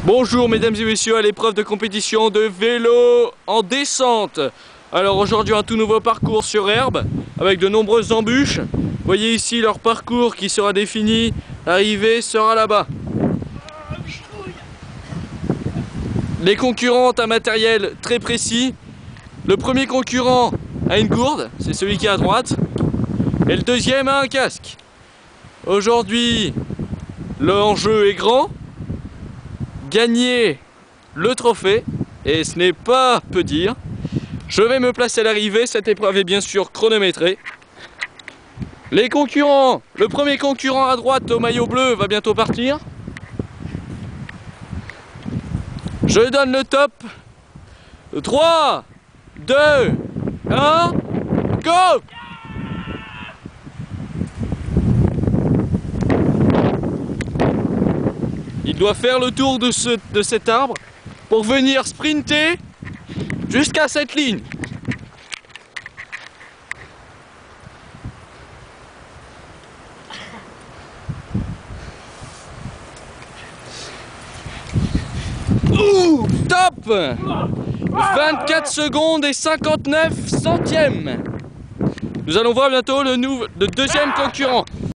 Bonjour mesdames et messieurs à l'épreuve de compétition de vélo en descente. Alors aujourd'hui un tout nouveau parcours sur herbe avec de nombreuses embûches. Vous voyez ici leur parcours qui sera défini, l'arrivée sera là-bas. Les concurrents ont un matériel très précis. Le premier concurrent a une gourde, c'est celui qui est à droite. Et le deuxième a un casque. Aujourd'hui l'enjeu est grand. Gagner le trophée, et ce n'est pas peu dire. Je vais me placer à l'arrivée, cette épreuve est bien sûr chronométrée. Les concurrents, le premier concurrent à droite au maillot bleu va bientôt partir. Je donne le top. 3, 2, 1, go! Il doit faire le tour de cet arbre pour venir sprinter jusqu'à cette ligne. Ouh, top! 24 secondes et 59 centièmes. Nous allons voir bientôt le deuxième concurrent.